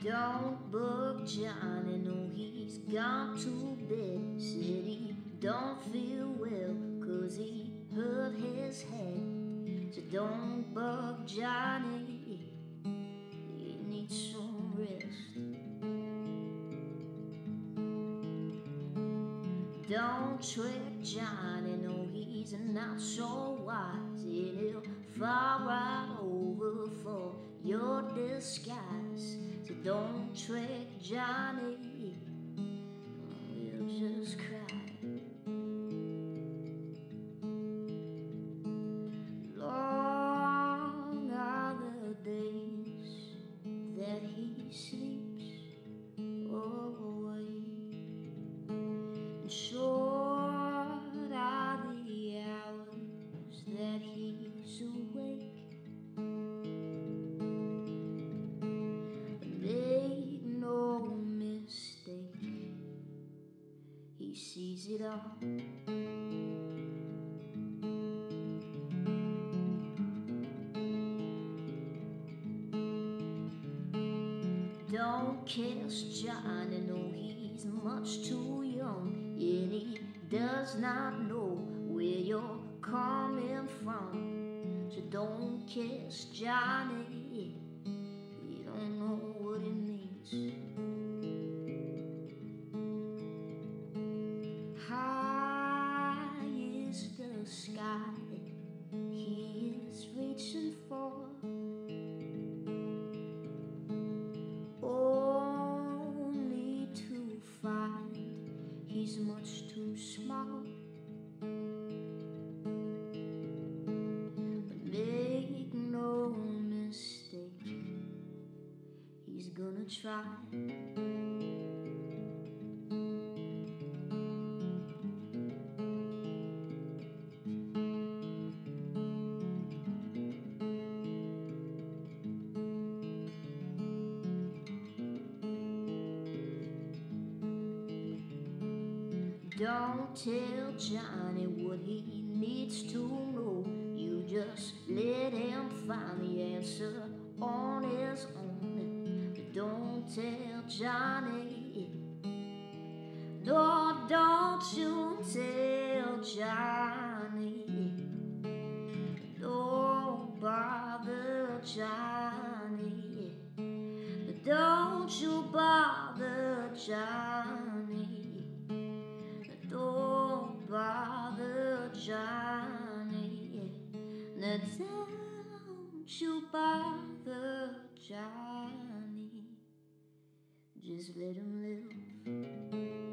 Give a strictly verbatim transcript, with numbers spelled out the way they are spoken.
Don't bug Johnny, no, he's gone to bed. Said he don't feel well, cause he hurt his head. So don't bug Johnny, he needs some rest. Don't trick Johnny, no, he's not so wise, and he'll fall right over for your disguise. So don't trick Johnny, we'll just cry. Long are the days that he sleeps away, and short are the hours that he's awake. Make no mistake, he sees it all. Don't kiss Johnny, no, he's much too young, and he does not know where you're coming from. So don't kiss Johnny, you don't know what it means. High is the sky he is reaching for, only to find he's much too small. But make no mistake, he's gonna try. Don't tell Johnny what he needs to know. You just let him find the answer on his own. But don't tell Johnny, no, don't you tell Johnny, don't bother Johnny, but don't you bother Johnny. Don't bother Johnny, now don't you bother Johnny, just let him live.